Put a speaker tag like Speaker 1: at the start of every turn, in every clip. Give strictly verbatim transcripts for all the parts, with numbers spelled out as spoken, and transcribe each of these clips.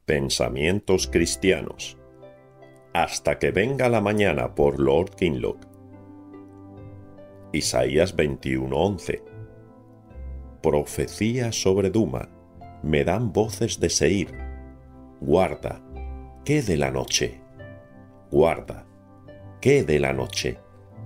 Speaker 1: Pensamientos cristianos. Hasta que venga la mañana, por Lord Kinloch. Isaías veintiuno once. Profecía sobre Duma. Me dan voces de Seir. Guarda, ¿qué de la noche? Guarda, ¿qué de la noche?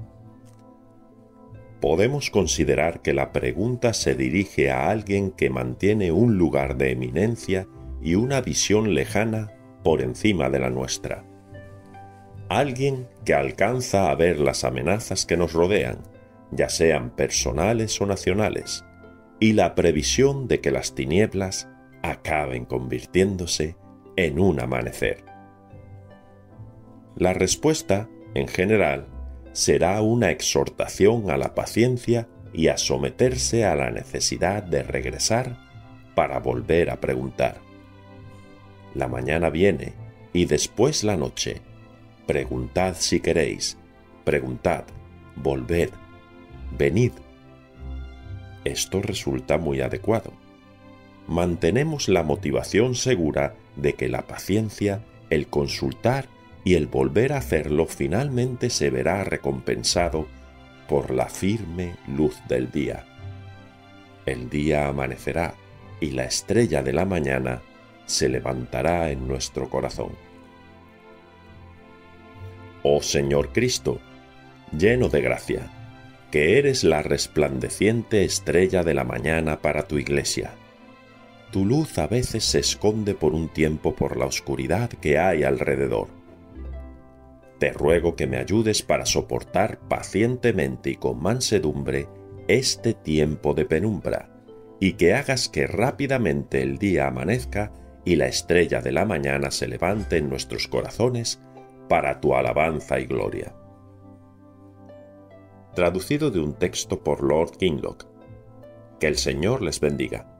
Speaker 1: Podemos considerar que la pregunta se dirige a alguien que mantiene un lugar de eminencia y una visión lejana por encima de la nuestra. Alguien que alcanza a ver las amenazas que nos rodean, ya sean personales o nacionales, y la previsión de que las tinieblas acaben convirtiéndose en un amanecer. La respuesta, en general, será una exhortación a la paciencia y a someterse a la necesidad de regresar para volver a preguntar. La mañana viene y después la noche. Preguntad si queréis, preguntad, volved, venid. Esto resulta muy adecuado. Mantenemos la motivación segura de que la paciencia, el consultar y el volver a hacerlo finalmente se verá recompensado por la firme luz del día. El día amanecerá y la estrella de la mañana se levantará en nuestro corazón. Oh Señor Cristo, lleno de gracia, que eres la resplandeciente estrella de la mañana para tu Iglesia. Tu luz a veces se esconde por un tiempo por la oscuridad que hay alrededor. Te ruego que me ayudes para soportar pacientemente y con mansedumbre este tiempo de penumbra, y que hagas que rápidamente el día amanezca y la estrella de la mañana se levante en nuestros corazones para tu alabanza y gloria. Traducido de un texto por Lord Kinloch. Que el Señor les bendiga.